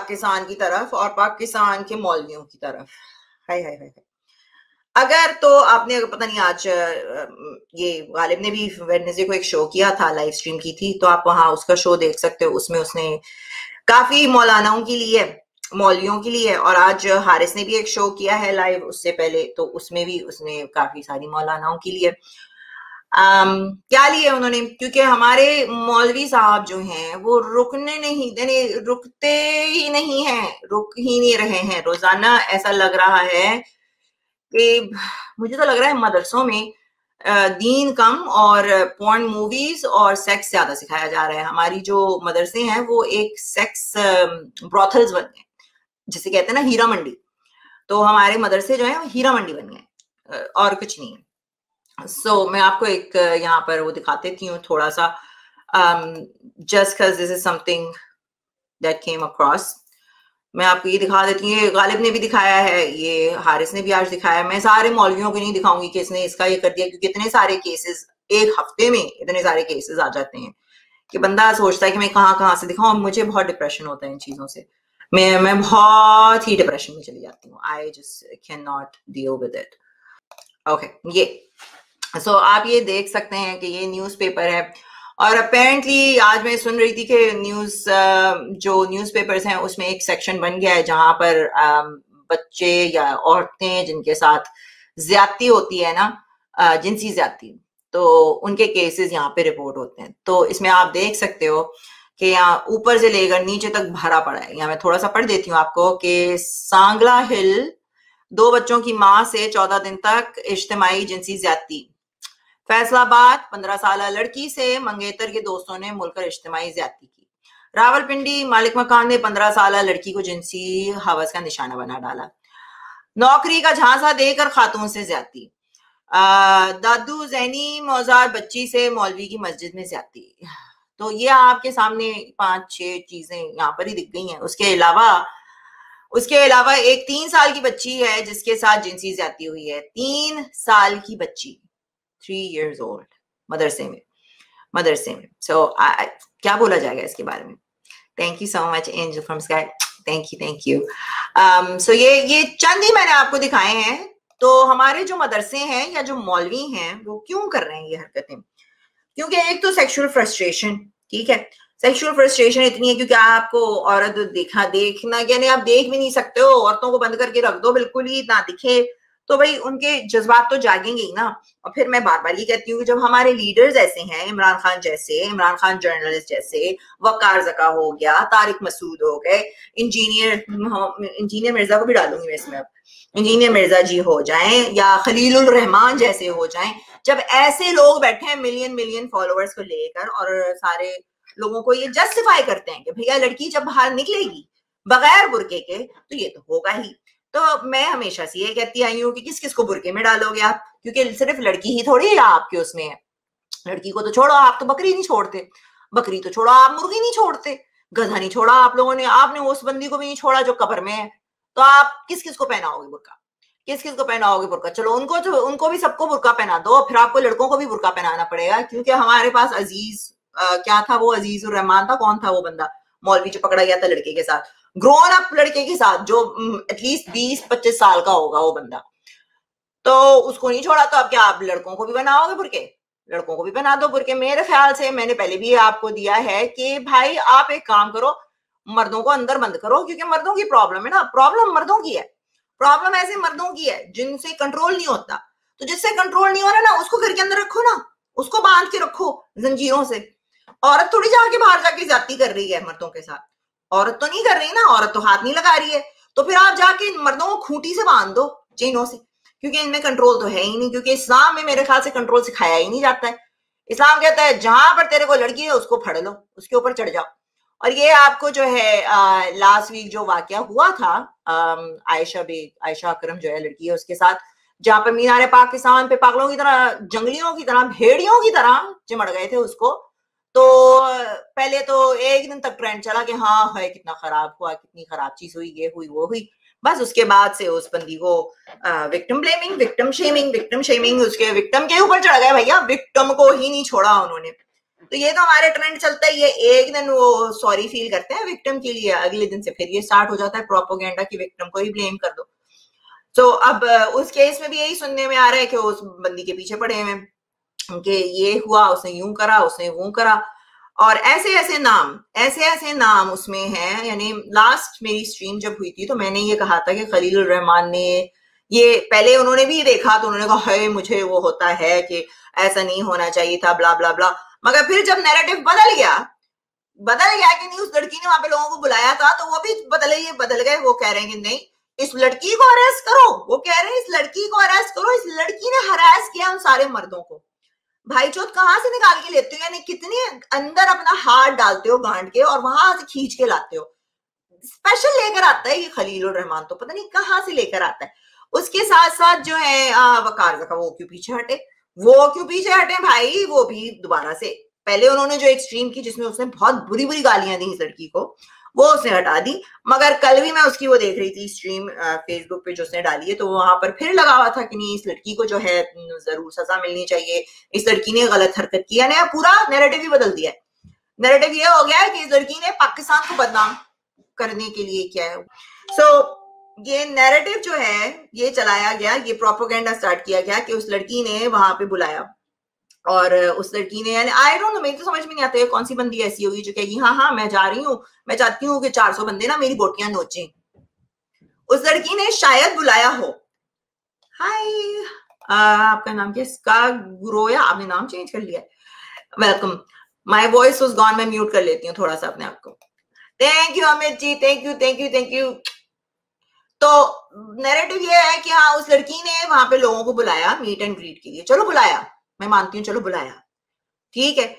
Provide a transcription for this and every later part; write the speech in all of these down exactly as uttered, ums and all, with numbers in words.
पाकिस्तान की तरफ और पाकिस्तान के मौलवियों की तरफ। हाय हाय हाय। अगर तो आपने अगर पता नहीं आज ये गालिब ने भी वेडनेसडे को एक शो किया था, लाइव स्ट्रीम की थी, तो आप वहां उसका शो देख सकते हो। उसमें उसने काफी मौलानाओं के लिए, मौलवियों के लिए, और आज हारिस ने भी एक शो किया है लाइव उससे पहले, तो उसमें भी उसने काफी सारी मौलानाओं के लिए Um, क्या लिए उन्होंने, क्योंकि हमारे मौलवी साहब जो हैं वो रुकने नहीं, यानी रुकते ही नहीं हैं, रुक ही नहीं रहे हैं। रोजाना ऐसा लग रहा है कि मुझे तो लग रहा है मदरसों में दीन कम और पॉर्न मूवीज और सेक्स ज्यादा सिखाया जा रहा है। हमारी जो मदरसे हैं वो एक सेक्स ब्रॉथल्स बन गए, जिसे कहते हैं ना हीरा मंडी। तो हमारे मदरसे जो है वो हीरा मंडी बन गए और कुछ नहीं है। सो so, मैं आपको एक यहाँ पर वो दिखा देती हूँ थोड़ा सा, just because this is something that came across. मैं आपको ये दिखा देती हूँ, गालिब ने भी दिखाया है, ये हारिस ने भी आज दिखाया। मैं सारे मौलवियों को नहीं दिखाऊंगी कि इसने इसका ये कर दिया, क्योंकि इतने सारे केसेस एक हफ्ते में, इतने सारे केसेस आ जाते हैं कि बंदा सोचता है कि मैं कहाँ कहाँ से दिखाऊं। मुझे बहुत डिप्रेशन होता है इन चीजों से, मैं मैं बहुत ही डिप्रेशन में चली जाती हूँ। I just can not deal with it. Okay, ये सो so, आप ये देख सकते हैं कि ये न्यूज़पेपर है, और अपेरेंटली आज मैं सुन रही थी कि न्यूज़ जो न्यूज़पेपर्स हैं उसमें एक सेक्शन बन गया है जहां पर बच्चे या औरतें जिनके साथ ज्यादती होती है ना, जिनसी ज्यादती, तो उनके केसेस यहाँ पे रिपोर्ट होते हैं। तो इसमें आप देख सकते हो कि यहाँ ऊपर से लेकर नीचे तक भरा पड़ा है। यहाँ मैं थोड़ा सा पढ़ देती हूँ आपको कि सांगला हिल, दो बच्चों की माँ से चौदह दिन तक इज्तिमाई जिनसी ज्यादती। फैसलाबाद, पंद्रह साल लड़की से मंगेतर के दोस्तों ने मिलकर इज्तिमाई ज्यादती की। रावलपिंडी, मालिक मकान ने पंद्रह साल लड़की को जिनसी हवस का निशाना बना डाला। नौकरी का झांसा देकर खातून से ज्यादती। दादू जैनी मौजार बच्ची से मौलवी की मस्जिद में ज्यादती। तो ये आपके सामने पांच छह चीजें यहाँ पर ही दिख गई हैं। उसके अलावा उसके अलावा एक तीन साल की बच्ची है जिसके साथ जिनसी ज्यादती हुई है। तीन साल की बच्ची, थ्री इयर्स ओल्ड, मदरसे में मदरसे में सो so, क्या बोला जाएगा इसके बारे में। Thank you so much angel from sky, thank you thank you. So ये ये चंद ही मैंने आपको दिखाए हैं। तो हमारे जो मदरसे हैं या जो मौलवी हैं वो क्यों कर रहे हैं ये हरकतें, क्योंकि एक तो सेक्सुअल फ्रस्ट्रेशन, ठीक है, सेक्सुअल फ्रस्ट्रेशन इतनी है क्योंकि आपको औरत देखा देखना, यानी आप देख भी नहीं सकते हो, औरतों को बंद करके रख दो बिल्कुल ही ना दिखे, तो भाई उनके जज्बात तो जागेंगे ही ना। और फिर मैं बार बार ये कहती हूँ कि जब हमारे लीडर्स ऐसे हैं, इमरान खान जैसे, इमरान खान जर्नलिस्ट जैसे, वकार जका हो गया, तारिक मसूद हो गए, इंजीनियर इंजीनियर मिर्जा को भी डालूंगी मैं इसमें, अब इंजीनियर मिर्जा जी हो जाएं या खलीलुर रहमान जैसे हो जाएं, जब ऐसे लोग बैठे हैं मिलियन मिलियन फॉलोअर्स को लेकर और सारे लोगों को ये जस्टिफाई करते हैं कि भैया लड़की जब बाहर निकलेगी बगैर बुरके के तो ये तो होगा ही। तो मैं हमेशा से ये कहती आई हूँ कि किस किस को बुरके में डालोगे आप, क्योंकि सिर्फ लड़की ही थोड़ी है आपके उसमें है। लड़की को तो छोड़ो, आप तो बकरी नहीं छोड़ते, बकरी तो छोड़ो, आप मुर्गी नहीं छोड़ते, गधा नहीं छोड़ा आप लोगों ने, आपने उस बंदी को भी नहीं छोड़ा जो कब्र में है। तो आप किस किस को पहनाओगे बुरका, किस किस को पहनाओगे बुरका? चलो उनको तो उनको भी सबको बुरका पहना दो, फिर आपको लड़कों को भी बुरका पहनाना पड़ेगा, क्योंकि हमारे पास अजीज आ, क्या था वो, अजीजुर रहमान था, कौन था वो बंदा मौलवी जो पकड़ा गया था लड़के के साथ, ग्रोन अप लड़के के साथ जो एटलीस्ट बीस पच्चीस साल का होगा वो बंदा, तो उसको नहीं छोड़ा। तो अब क्या आप लड़कों को भी बनाओगे बुरके? लड़कों को भी बना दो बुरके। मेरे ख्याल से मैंने पहले भी आपको दिया है कि भाई आप एक काम करो, मर्दों को अंदर बंद करो, क्योंकि मर्दों की प्रॉब्लम है ना, प्रॉब्लम मर्दों की है, प्रॉब्लम ऐसे मर्दों की है जिनसे कंट्रोल नहीं होता। तो जिससे कंट्रोल नहीं हो रहा ना उसको घर के अंदर रखो ना, उसको बांध के रखो जंजीरों से। औरत थोड़ी जाके बाहर जाके ज्यादती कर रही है मर्दों के साथ, औरत तो नहीं कर रही ना, औरत तो हाथ नहीं लगा रही है। तो फिर आप जाके मर्दों को खूंटी से बांध दो, चेनों से, क्योंकि इनमें कंट्रोल तो है ही नहीं, क्योंकि इस्लाम में मेरे ख्याल से कंट्रोल सिखाया ही नहीं जाता है। इस्लाम कहता है जहां पर तेरे को लड़की है उसको फड़ लो, उसके ऊपर चढ़ जाओ। और ये आपको जो है लास्ट वीक जो वाकया हुआ था आयशा बेग, आयशा अकरम जो है लड़की है उसके साथ, जहां पर मीनारे पाकिस्तान पे पागलों की तरह, जंगलियों की तरह, भेड़ियों की तरह चिमड़ गए थे उसको। तो पहले तो एक दिन तक ट्रेंड चला कि हाँ है कितना खराब हुआ, कितनी खराब चीज हुई, ये हुई वो हुई। बस उसके बाद से उस बंदी को victim blaming, victim shaming, victim shaming, उसके विक्टिम के ऊपर चढ़ गए भैया, विक्टिम को ही नहीं छोड़ा उन्होंने। तो ये तो हमारे ट्रेंड चलता ही है, एक दिन वो सॉरी फील करते हैं विक्टिम के लिए, अगले दिन से फिर ये स्टार्ट हो जाता है प्रोपोगेंडा की विक्टिम को ही ब्लेम कर दो। तो अब उस केस में भी यही सुनने में आ रहा है कि उस बंदी के पीछे पड़े हुए कि ये हुआ, उसने यूं करा, उसने वो करा, और ऐसे ऐसे नाम ऐसे ऐसे नाम उसमें हैं। यानी लास्ट मेरी स्ट्रीम जब हुई थी तो मैंने ये कहा था कि खलील रहमान ने ये, पहले उन्होंने भी देखा तो उन्होंने कहा है मुझे वो होता है कि ऐसा नहीं होना चाहिए था, ब्ला ब्ला ब्ला। मगर फिर जब नैरेटिव बदल गया बदल गया कि नहीं, उस लड़की ने वहां पे लोगों को बुलाया था तो वो भी बदले ये बदल गए, वो कह रहे हैं कि नहीं इस लड़की को अरेस्ट करो, वो कह रहे हैं इस लड़की को अरेस्ट करो, इस लड़की ने हरास किया उन सारे मर्दों को। भाई चौथ कहां से निकाल के लेते हो, यानी कितने अंदर अपना हाथ डालते हो गांड के और वहां से खींच के लाते हो। स्पेशल लेकर आता है ये खलील रहमान, तो पता नहीं कहां से लेकर आता है। उसके साथ साथ जो है वकार का, वो क्यों पीछे हटे, वो क्यों पीछे हटे भाई, वो भी दोबारा से, पहले उन्होंने जो एक स्ट्रीम की जिसमें उसने बहुत बुरी बुरी गालियां दी इस लड़की को, वो उसने हटा दी। मगर कल भी मैं उसकी वो देख रही थी स्ट्रीम फेसबुक पे जो उसने डाली है, तो वहां पर फिर लगा हुआ था कि नहीं इस लड़की को जो है जरूर सजा मिलनी चाहिए, इस लड़की ने गलत हरकत की। यानी पूरा नैरेटिव ही बदल दिया है। नैरेटिव ये हो गया है कि इस लड़की ने पाकिस्तान को बदनाम करने के लिए क्या है। सो so, ये नैरेटिव जो है ये चलाया गया, ये प्रोपोगेंडा स्टार्ट किया गया कि उस लड़की ने वहां पे बुलाया और उस लड़की ने, यानी आई डोंट नो, मेरी तो समझ में नहीं आता है कौन सी बंदी ऐसी होगी जो कहेगी हाँ हाँ मैं जा रही हूँ, मैं चाहती हूँ कि चार सौ बंदे ना मेरी बोटियां नोचें। उस लड़की ने शायद बुलाया हो। हाय, आपका नाम क्या? इसका गुरोया, आपने नाम चेंज कर लिया है। Welcome, my voice was gone, मैं म्यूट कर लेती हूँ थोड़ा सा अपने आप को। Thank you Amit ji, thank you thank you thank you. तो नैरेटिव ये है कि हाँ उस लड़की ने वहां पे लोगों को बुलाया मीट एंड ग्रीट के लिए, चलो बुलाया, मैं मानती हूँ चलो बुलाया, ठीक है।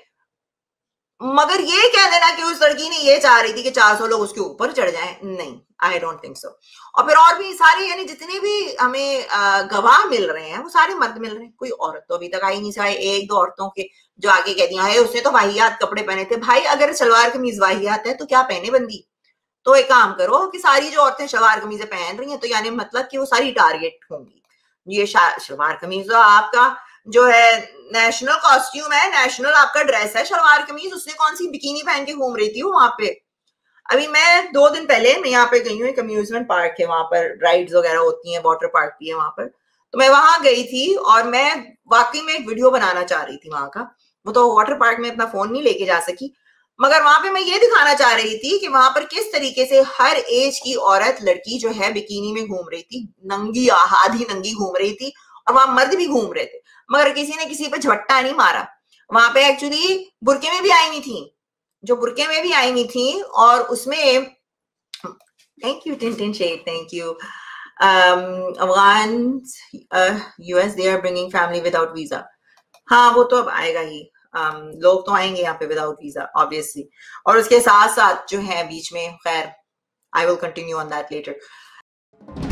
मगर ये कह देना कि उस लड़की ने ये चाह रही थी कि चार सौ लोग उसके ऊपर चढ़ जाएं, नहीं, आई डोंट थिंक सो। और फिर और भी सारे, यानी जितने भी हमें गवाह मिल रहे हैं वो सारे मर्द मिल रहे हैं, कोई औरत तो अभी तक आई नहीं, सिवाय एक दो औरतों के जो आगे कह दिया है उसने तो वाहियात कपड़े पहने थे। भाई अगर सलवार कमीज वाहियात है तो क्या पहने बंदी? तो एक काम करो कि सारी जो औरतें सलवार कमीजें पहन रही हैं तो यानी मतलब कि वो सारी टारगेट होंगी। ये सलवार कमीज आपका जो है नेशनल कॉस्ट्यूम है, नेशनल आपका ड्रेस है सलवार कमीज, उसने कौन सी बिकिनी पहन के घूम रही थी वहां पे। अभी मैं दो दिन पहले मैं यहाँ पे गई हूँ, एक अम्यूजमेंट पार्क है वहां पर, राइड्स वगैरह होती हैं, वाटर पार्क भी है वहां पर, तो मैं वहां गई थी और मैं वाकई में एक वीडियो बनाना चाह रही थी वहां का। वो तो वाटर पार्क में अपना फोन नहीं लेके जा सकी, मगर वहां पे मैं ये दिखाना चाह रही थी कि वहां पर किस तरीके से हर एज की औरत लड़की जो है बिकिनी में घूम रही थी, नंगी आधी नंगी घूम रही थी, और वहां मर्द भी घूम रहे थे, मगर किसी ने किसी पे झपट्टा नहीं मारा। वहां पे एक्चुअली बुरके में भी आई हुई थी, जो बुरके में भी आई हुई थी, और उसमें thank you tin shed, thank you Afghan US they are bringing family without visa. हाँ वो तो अब आएगा ही, um, लोग तो आएंगे यहाँ पे विदाउट वीजा ऑब्वियसली, और उसके साथ साथ जो है बीच में, खैर I will continue on that letter.